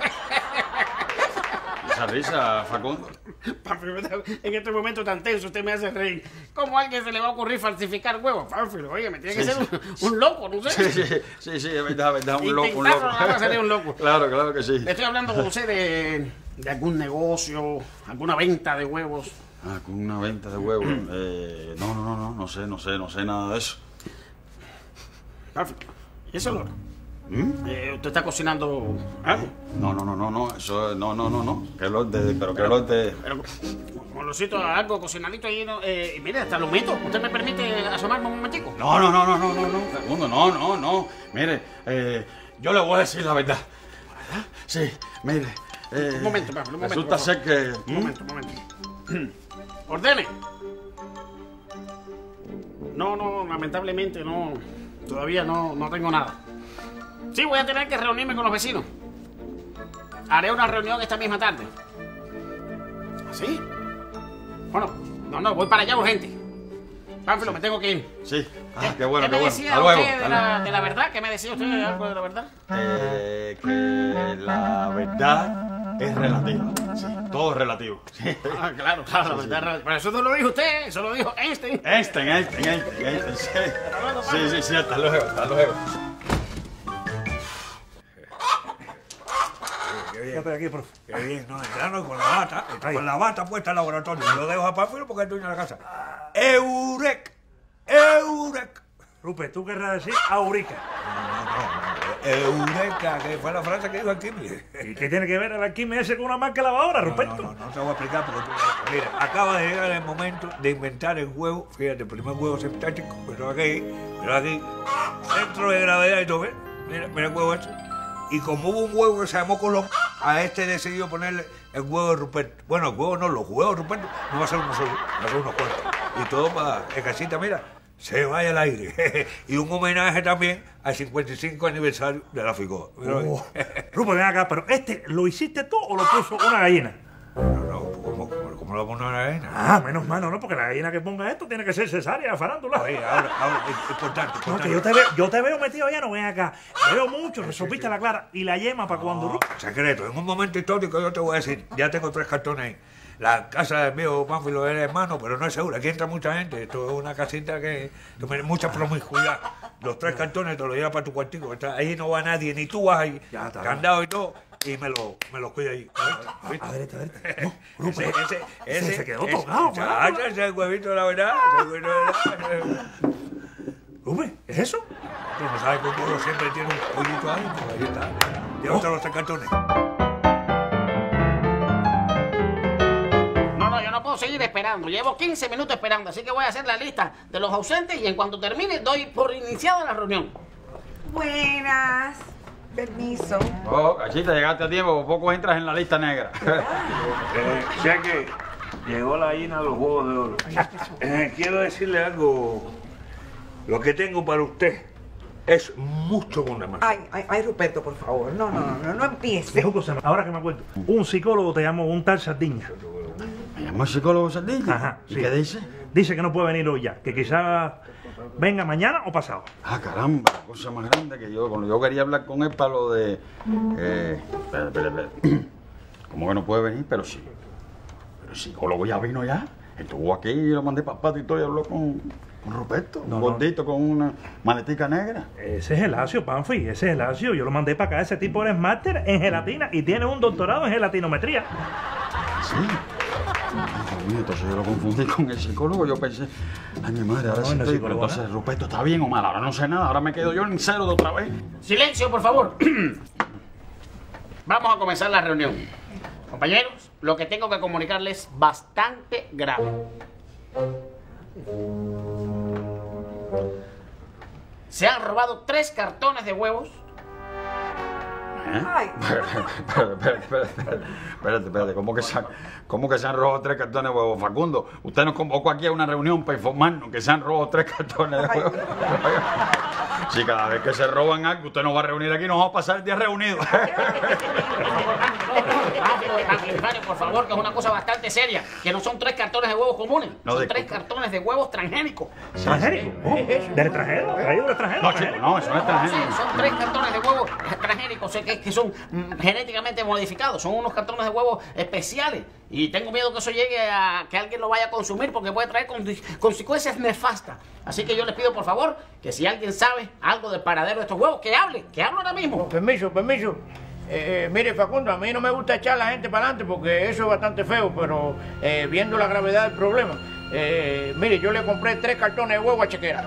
Esa risa, Facundo. Pánfilo, en este momento tan tenso usted me hace reír. ¿Cómo a alguien se le va a ocurrir falsificar huevos? Pánfilo, oye, me tiene que Sí, ser sí. un, un loco, no sé. Sí, sí, sí, sí, es verdad, es verdad, un loco, un Intentarlo loco. nada más sería un loco. Claro, claro que sí. Le estoy hablando con usted de, de algún negocio, alguna venta de huevos. Ah, con una venta de huevos. Eh, no, no, no, no, no sé, no sé, no sé nada de eso. Pánfilo, ¿y ese olor? ¿Mm? Eh, ¿Usted está cocinando algo? No, no, no, no, no, eso, no, no, no, no. ¿Qué olor de, pero qué olor de... Pero, con olorcito a algo cocinadito ahí, ¿no? Eh, mire, hasta lo meto. ¿Usted me permite asomarme un momentico? No, no, no, no, no, no, no, Facundo, no, no, no. Mire, eh, yo le voy a decir la verdad. ¿Verdad? Sí, mire. Eh, Un momento, Pánfilo, un momento, Resulta por ser que... Un momento, un momento. Ordene. No, no, lamentablemente no. Todavía no, no tengo nada. Sí, voy a tener que reunirme con los vecinos. Haré una reunión esta misma tarde. ¿Así? Bueno, no, no, voy para allá urgente. Pánfilo, me tengo que ir. Sí, ah, qué bueno, ¿Qué qué me bueno. decía Hasta luego. usted de hasta la, luego. de la verdad? ¿Qué me decía usted algo de la verdad? Eh, que la verdad es relativa. Sí, todo es relativo. Sí. Ah, claro, claro, la verdad. la- Pero eso no lo dijo usted, eso lo dijo Einstein. Einstein, Einstein, Einstein, Einstein, sí. Sí, sí, sí, hasta luego, hasta luego. Qué bien, Fíjate aquí, profe. qué bien, ¿no? Entrando con la bata, con la bata puesta en el laboratorio. Yo lo dejo a Pánfilo porque es dueño de la casa. ¡Eurek! ¡Eurek! Rupert, tú querrás decir Aurica. Eureka, que fue la frase que dijo aquí. ¿Y qué tiene que ver el alquimia ese con una marca lavadora, No, Ruperto? no, no, no te voy a explicar porque tú... Mira, acaba de llegar el momento de inventar el huevo. Fíjate, el primer huevo sintético, pero aquí, pero aquí, centro de gravedad y todo, ¿ves? Mira, mira el huevo este. Y como hubo un huevo que se llamó Colón, a este decidió ponerle el huevo de Ruperto. Bueno, el huevo no, los huevos de Ruperto no va a ser uno solo, va a ser unos cuantos. Y todo para que casita, mira, se vaya al aire. Y un homenaje también al cincuenta y cinco aniversario de la Ficoa. Mira, Oh. Rupert, ven acá, pero este, ¿lo hiciste tú o lo puso una gallina? No, no, ¿cómo, cómo, cómo lo pone la arena? Ah, menos mal, no, porque la gallina que ponga esto tiene que ser cesárea, farándula. Oye, ahora, ahora, es importante, No, importante. que yo te veo, yo te veo metido allá, no ven acá. Veo mucho, resopiste la clara y la yema para cuando No, Rupert. secreto, en un momento histórico yo te voy a decir, ya tengo tres cartones ahí. La casa del mío Pánfilo era hermano, pero no es segura, aquí entra mucha gente, esto es una casita que, que tiene mucha promiscuidad. Los tres cartones te los llevas para tu cuartico, está- ahí no va nadie, ni tú vas ahí, Ya está. candado y todo, y me lo, me lo cuida ahí. ¿Viste? A ver, este, a ver. este. No, Ese, Rupert, ese, ese ese, se quedó ese- tocado, ese- mano. ah, ese es el huevito de la verdad, ese huevito de la verdad. Rupert, ¿es eso? Tú no sabes que un huevo siempre tiene un pollito ahí, pues ahí está. Llévate los tres cartones. No, no, yo no puedo seguir esperando. Llevo quince minutos esperando, así que voy a hacer la lista de los ausentes y en cuanto termine doy por iniciada la reunión. Buenas. Permiso. Oh, cachita, llegaste a tiempo, por poco entras en la lista negra. Eh, ya que llegó la gallina de los huevos de oro. Eh, quiero decirle algo. Lo que tengo para usted es mucho con demasiado. Ay, ay, ay, Ruperto, por favor, no, no, no, no, no empieces. Dijo cosa, ahora que me acuerdo, un psicólogo te llamó, un tal Sardiña. ¿Me llamó el psicólogo Sardilla? Ajá, ¿Y sí. qué dice? Dice que no puede venir hoy ya, que quizás venga mañana o pasado. Ah, caramba, la cosa más grande que yo... Cuando yo quería hablar con él para lo de... Eh, espera, espera, espera. ¿Cómo que no puede venir? Pero sí. Pero el psicólogo ya vino ya. Estuvo aquí y lo mandé para el patio y todo y habló con, con Ruperto. No, un no. gordito con una maletica negra. Ese es Gelacio, Panfi, ese es Gelacio. Yo lo mandé para acá. Ese tipo es máster en gelatina y tiene un doctorado en gelatinometría. Sí. Ay, Dios mío, entonces yo lo confundí con el psicólogo. Yo pensé, ay, mi madre, ahora No, sí no es estoy. Pero psicólogo, entonces, ¿no? Ruperto, ¿está bien o mal? Ahora no sé nada. Ahora me quedo yo en cero de otra vez. Silencio, por favor. Vamos a comenzar la reunión. Compañeros, lo que tengo que comunicarles es bastante grave. Se han robado tres cartones de huevos. ¿Eh? Ay. Espérate, espérate, espérate, espérate, espérate, ¿cómo que, se han, ¿cómo que se han robado tres cartones de huevos? Facundo, usted nos convocó aquí a una reunión para informarnos que se han robado tres cartones de huevos. Si cada vez que se roban algo, usted nos va a reunir aquí, nos va a pasar el día reunidos. Por favor, que es una cosa bastante seria. Que no son tres cartones de huevos comunes. No, son de- tres cartones de huevos transgénicos. ¿Transgénico? Oh, ¿del extranjero? ¿Traído del extranjero? No, chico, no, eso no es Sí, transgénico. son tres cartones de huevos transgénicos que, que son mm, genéticamente modificados. Son unos cartones de huevos especiales. Y tengo miedo que eso llegue a que alguien lo vaya a consumir porque puede traer con- consecuencias nefastas. Así que yo les pido, por favor, que si alguien sabe algo del paradero de estos huevos, que hable, que hable ahora mismo. Permiso, permiso. Eh, eh, mire, Facundo, a mí no me gusta echar a la gente para adelante porque eso es bastante feo, pero eh, viendo la gravedad del problema, eh, mire, yo le compré tres cartones de huevo a Chequera.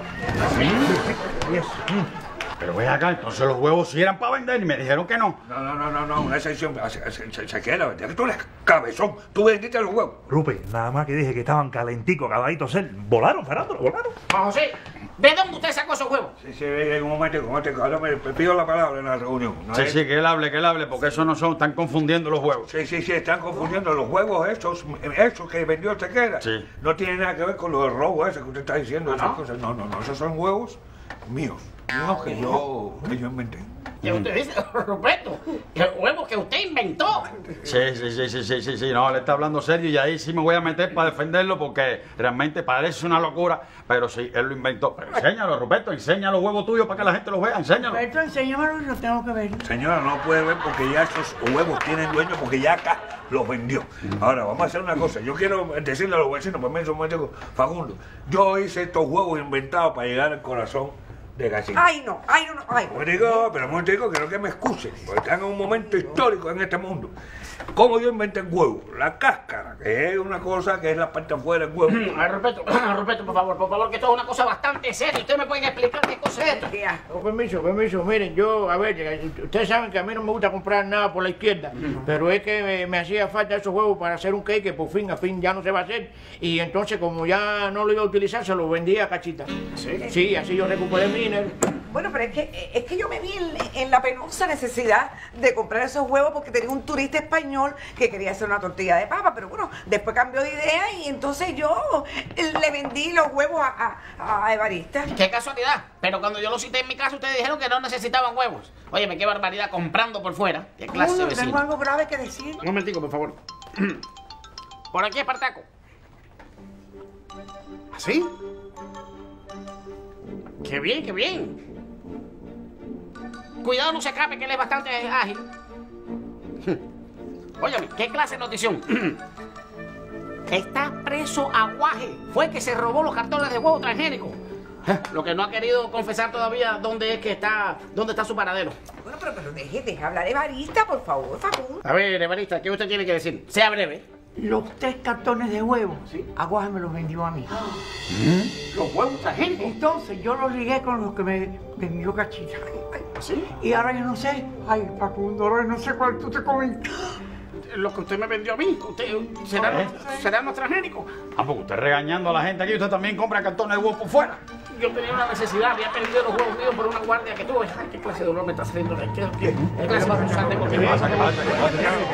Pero ve acá, entonces los huevos sí eran para vender y me dijeron que no. No, no, no, no, no, una excepción. Se, se, se, se queda, ¿verdad? Tú eres cabezón. Tú vendiste los huevos. Rupe, nada más que dije que estaban calenticos, acabaditos de ser. Volaron, Fernando, volaron. Juan José, ¿de dónde usted sacó esos huevos? Sí, sí, en un momento, un momento, ahora me, me pido la palabra en la reunión. ¿no Sí, es? sí, que él hable, que él hable, porque eso no son, están confundiendo los huevos. Sí, sí, sí, están confundiendo los huevos esos, esos que vendió Chequera. Sí. No tiene nada que ver con los robos ese que usted está diciendo. ¿Ah, esas no? cosas. No, no, no, esos son huevos míos. Míos que yo, que yo inventé. Que usted dice, Ruperto, que huevos que usted inventó. Sí, sí, sí, sí, sí, sí, sí, no, le está hablando serio y ahí sí me voy a meter para defenderlo porque realmente parece una locura, pero sí, él lo inventó. Pero enséñalo, Ruperto, enseña los huevos tuyos para que la gente los vea, enséñalo. Esto enséñamelo y lo tengo que ver. Señora, no puede ver porque ya esos huevos tienen dueño porque ya acá los vendió. Ahora, vamos a hacer una cosa. Yo quiero decirle a los vecinos, permiso, un momento, Facundo, yo hice estos huevos inventados para llegar al corazón de Gallina. Ay, no, ay, no, no, ay. Un momentico, pero un momentico, quiero que me excusen, porque están en un momento histórico en este mundo. ¿Cómo yo inventé el huevo? La cáscara, que es una cosa que es la parte afuera del huevo. Ay, Ruperto, Ruperto, por favor, por favor, que esto es una cosa bastante seria. ¿Ustedes me pueden explicar qué cosa es esto? Qué asco. Oh, permiso, permiso, miren, yo, a ver, eh, ustedes saben que a mí no me gusta comprar nada por la izquierda, pero es que me, me hacía falta esos huevos para hacer un cake que por fin, a fin ya no se va a hacer, y entonces como ya no lo iba a utilizar, se lo vendí a Cachita. ¿Sí? Sí, así yo recuperé mi dinero. Bueno, pero es que, es que yo me vi en, en la penosa necesidad de comprar esos huevos porque tenía un turista español que quería hacer una tortilla de papa, pero bueno, después cambió de idea y entonces yo le vendí los huevos a, a, a Evarista. Qué casualidad. Pero cuando yo lo cité en mi casa, ustedes dijeron que no necesitaban huevos. Óyeme, qué barbaridad comprando por fuera. Qué clase de Uno, tengo vecino. algo grave que decir. Un momentico, por favor. Por aquí, Espartaco. ¿Así? Qué bien, qué bien. Cuidado, no se escape, que él es bastante ágil. Óyeme, ¿qué clase de notición? Está preso Aguaje. Fue que se robó los cartones de huevo transgénicos. Lo que no ha querido confesar todavía dónde es que está, dónde está su paradero. Bueno, pero, pero deje, deje hablar Evarista, por favor, Facundo. A ver, Evarista, ¿qué usted tiene que decir? Sea breve. Los tres cartones de huevo, Aguaje me los vendió a mí. Los huevos transgénicos. Entonces yo los ligué con los que me vendió Cachita. ¿Sí? Y ahora yo no sé, ay, Facundo, ahora no sé cuál tú te comes. Lo que usted me vendió a mí. Usted, ¿será, ¿Eh? ¿será los transgénicos? Ah, porque usted regañando a la gente aquí, usted también compra cartones de huevos por fuera. Yo tenía una necesidad, había perdido los huevos míos por una guardia que tuve. Ay, qué clase de dolor me está saliendo. ¿Qué, qué, qué clase de responsable tengo que ¿Qué pasa? ¿Qué pasa? ¿Qué pasa?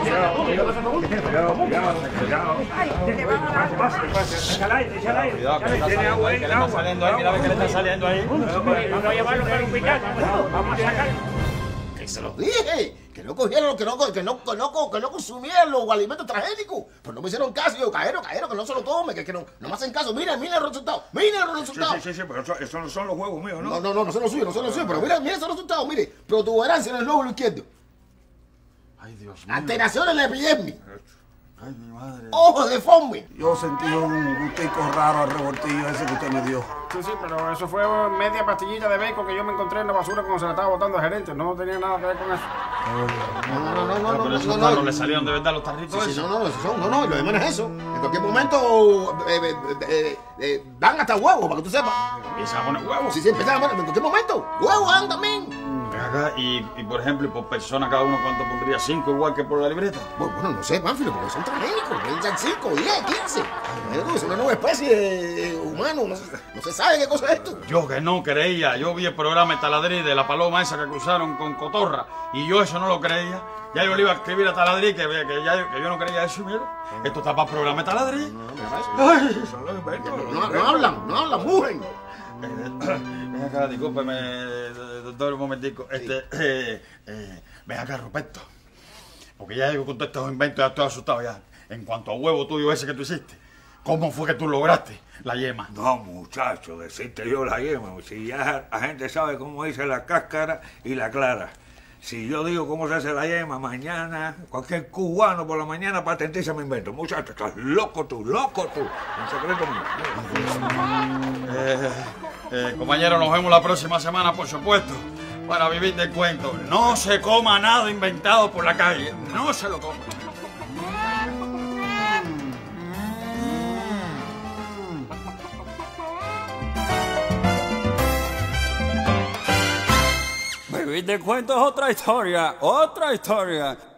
Cuidado, cuidado, cuidado. Pase, pase, pase. Echa el aire, echa el aire. Cuidado, que Tiene le agua ahí, está agua. saliendo ahí, mira a ver qué le está saliendo ahí. Vamos a llevarlo para un pillazo. Vamos a sacar. Que se los dije, que no cogieron, que no, que no, que no, que no consumieran los alimentos transgénicos. Pues no me hicieron caso, yo, cajero, cajero, que no se lo tome, que, que no, no me hacen caso. Miren, miren los resultados, miren los Sí, resultados. sí, sí, sí, pero eso, eso no son los huevos míos, ¿no? No, no, no, no son los suyos, no son los suyos, pero miren, miren esos resultados, mire, protuberancia en el lóbulo izquierdo, Ay, Dios mío. alteraciones en la epidermis, Ay, mi madre. ojos deformes. Yo sentí un gustico raro al revoltillo ese que usted me dio. Sí, sí, pero eso fue media pastillita de bacon que yo me encontré en la basura cuando se la estaba botando el gerente. No tenía nada que ver con eso. No, no, no, no, no, Pero no, esos no, tarros no. le salieron de verdad los tarritos Sí, sí, esos. no, no, esos son, no, no, lo demás es eso. En cualquier momento eh, eh, eh, eh, dan hasta huevos, para que tú sepas. Empieza a poner huevos. Sí, sí, empiezan a en cualquier momento. Huevos dan también. Ven acá, y, y por ejemplo, y por persona cada uno, ¿cuánto pondría? ¿Cinco igual que por la libreta? Bueno, bueno, no sé, Pánfilo, porque son transgénicos. Piensan cinco, diez, quince. Es una nueva especie humana. No, se- no se sabe qué cosa es esto. Yo que no creía, yo vi el programa de Taladrí de la paloma esa que cruzaron con Cotorra y yo eso no lo creía. Ya yo le iba a escribir a Taladrí que, que, ya, que yo no creía eso y mira, esto está para el programa de Taladrí. Ay. Son los inventos. No, no hablan, no hablan, mugen. Ven acá, discúlpeme, doctor, un momentico. Este, eh, eh, ven acá, Ruperto. Porque ya yo con todos estos inventos ya estoy asustado ya. En cuanto a huevo tuyo ese que tú hiciste, ¿cómo fue que tú lograste la yema? No, muchacho, decirte yo la yema. Si ya la gente sabe cómo dice la cáscara y la clara. Si yo digo cómo se hace la yema, mañana cualquier cubano por la mañana patentiza mi invento. Muchacho, estás loco tú, loco tú. Un secreto mío. Eh, eh, compañero, nos vemos la próxima semana, por supuesto, para vivir del cuento. No se coma nada inventado por la calle. No se lo coma. Vivir del cuento es otra historia, otra historia.